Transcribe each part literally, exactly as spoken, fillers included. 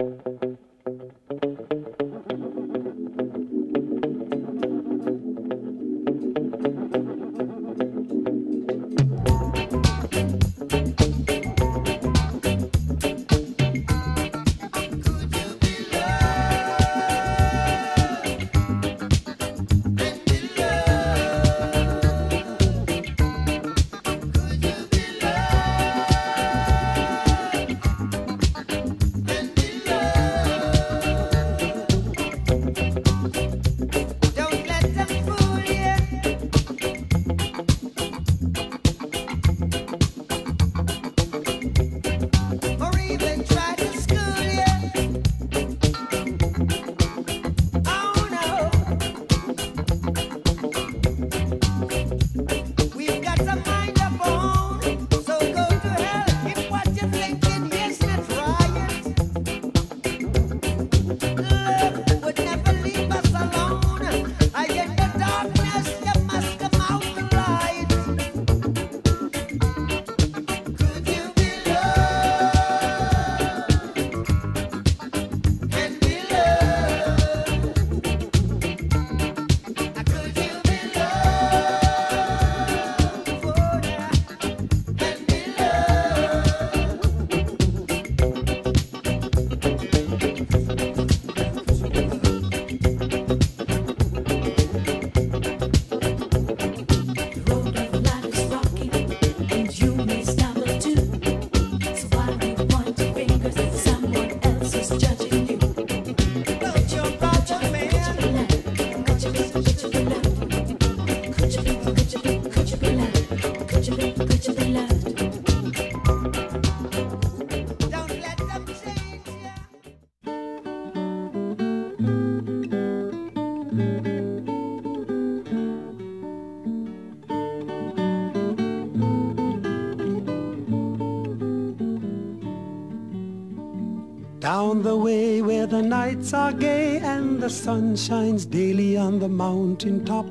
Down the way where the nights are gay and the sun shines daily on the mountain top,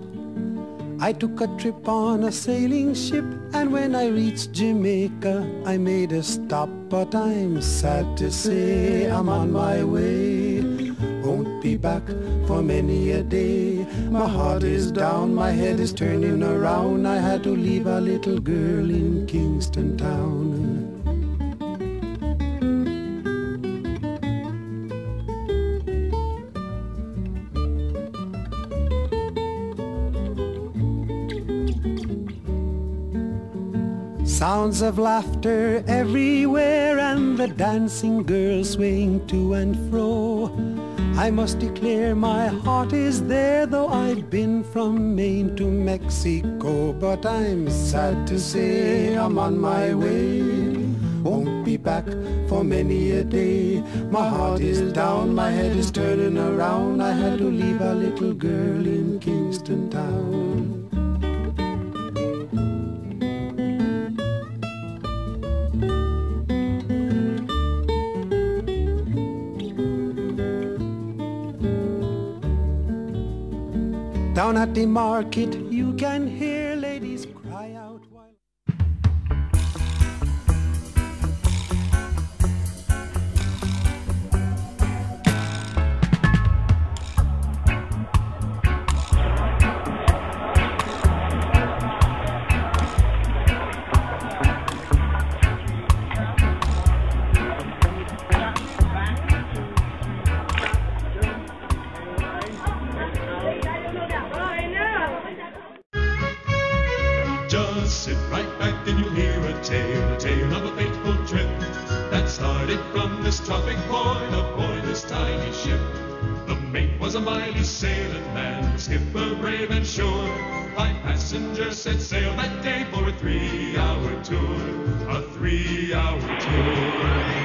I took a trip on a sailing ship, and when I reached Jamaica I made a stop. But I'm sad to say I'm on my way, won't be back for many a day. My heart is down, my head is turning around, I had to leave a little girl in Kingston town. Sounds of laughter everywhere and the dancing girls swaying to and fro. I must declare my heart is there, though I've been from Maine to Mexico. But I'm sad to say I'm on my way, won't be back for many a day. My heart is down, my head is turning around, I had to leave a little girl in Kingston town. Down at the market you can hear ladies cry out while... Sit right back and you'll hear a tale, a tale of a fateful trip that started from this tropic point aboard this tiny ship. The mate was a mighty sailing man, skipper brave and sure. Five passengers set sail that day for a three-hour tour, a three-hour tour.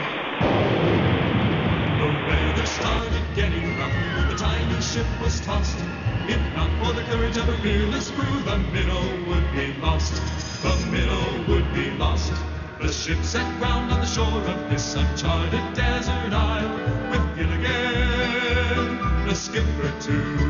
The weather started getting rough, the tiny ship was tossed. If not for the courage of a fearless crew, the minnow would be lost. The minnow would be lost. The ship set ground on the shore of this uncharted desert isle, with Gilligan, the skipper too.